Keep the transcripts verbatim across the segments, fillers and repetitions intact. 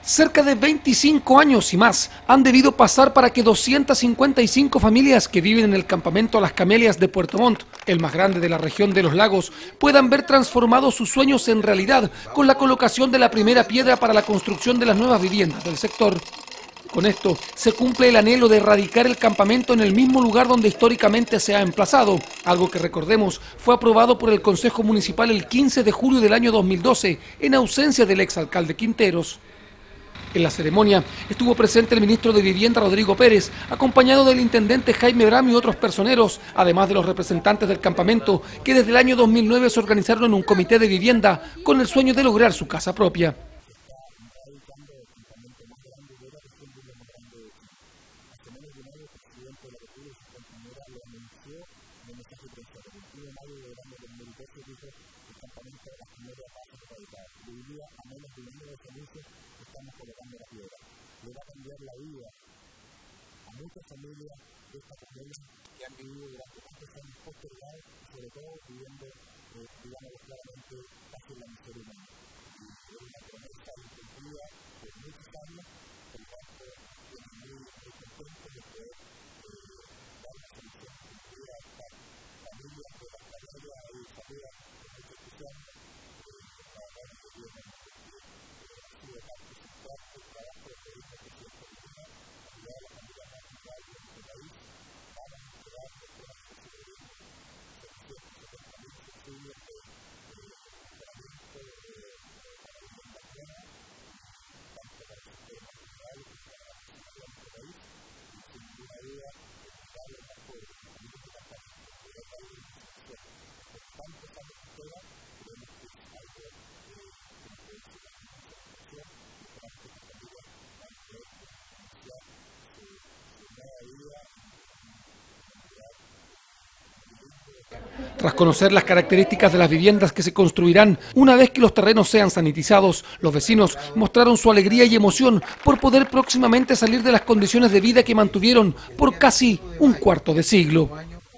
Cerca de veinticinco años y más han debido pasar para que doscientas cincuenta y cinco familias que viven en el campamento Las Camelias de Puerto Montt, el más grande de la región de los lagos, puedan ver transformados sus sueños en realidad con la colocación de la primera piedra para la construcción de las nuevas viviendas del sector. Con esto se cumple el anhelo de erradicar el campamento en el mismo lugar donde históricamente se ha emplazado, algo que, recordemos, fue aprobado por el Consejo Municipal el quince de julio del año dos mil doce, en ausencia del exalcalde Quinteros. En la ceremonia estuvo presente el ministro de Vivienda, Rodrigo Pérez, acompañado del intendente Jaime Bram y otros personeros, además de los representantes del campamento, que desde el año dos mil nueve se organizaron en un comité de vivienda con el sueño de lograr su casa propia. Le va a cambiar la vida a muchas familias de esta pandemia que han vivido durante tantos años postergados, sobre todo viviendo, eh, digamos claramente, casi en la miseria humana. Y es una promesa incumplida por muchos años, por lo tanto, estoy muy, muy contento de poder eh, dar una solución cumplida a estas familias de las familias y familias con mucho entusiasmo, eh, para dar un gobierno que ha sido parte central del trabajo del gobierno que se Tras conocer las características de las viviendas que se construirán una vez que los terrenos sean sanitizados, los vecinos mostraron su alegría y emoción por poder próximamente salir de las condiciones de vida que mantuvieron por casi un cuarto de siglo.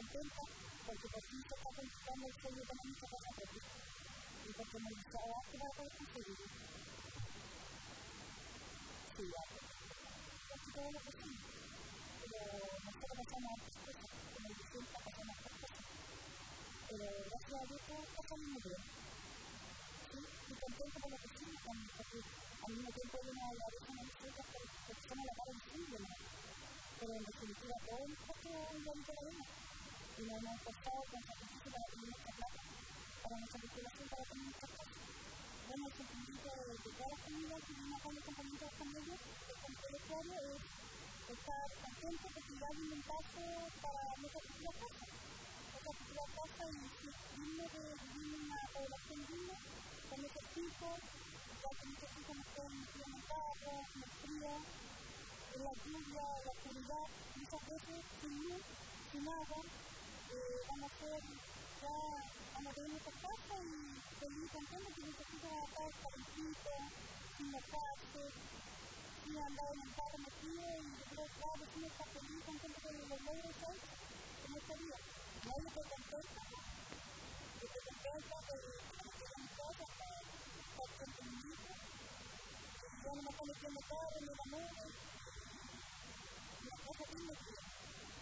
Pero gracias a Dios todo está saliendo bien. ¿Sí? Y contento con lo que sí, porque al mismo tiempo hay una valoración en nosotros porque somos la cara visible, ¿no? Pero en definitiva todo el costo es la vida. Y nos hemos esforzado con sacrificio para tener nuestra plata, para nuestra circulación, para tener nuestras cosas. Bueno, el sentimiento de todas las familias que vienen acá en el campamento de familias, el complementario es estar contento porque ya hay un paso para nuestra futura casa. La casa y es digno de vivir en una población digna, con nuestros hijos, ya que nuestros hijos no pueden implementar en el frío, en la lluvia, en la oscuridad, muchas veces sin luz, sin agua, eh, van a ser, ya van a tener nuestra casa y feliz y contento que nuestros hijos van a estar calentitos, sin mojarse, sin andar en el carro metido y yo creo que cada vecino está feliz y contento que los logros hoy en esta vida. No yo estoy contenta, yo estoy contenta de que me mi casa para estar frente a mi hijo, que ya no me está metiendo carro, ni la nube, y la casa tiene que ir.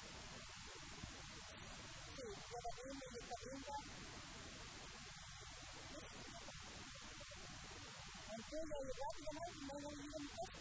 Sí, ya la tienda y esta tienda, aunque la verdad, ya no me voy a vivir en mi casa.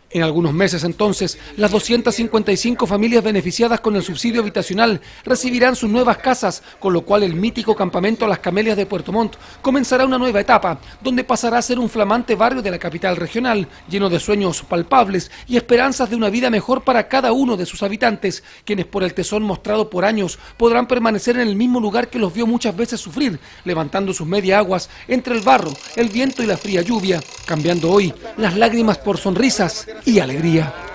En algunos meses entonces, las doscientas cincuenta y cinco familias beneficiadas con el subsidio habitacional recibirán sus nuevas casas, con lo cual el mítico campamento Las Camelias de Puerto Montt comenzará una nueva etapa, donde pasará a ser un flamante barrio de la capital regional, lleno de sueños palpables y esperanzas de una vida mejor para cada uno de sus habitantes, quienes por el tesón mostrado por años podrán permanecer en el mismo lugar que los vio muchas veces sufrir, levantando sus media aguas entre el barro, el viento y la fría lluvia, cambiando hoy las lágrimas por sonrisas y alegría.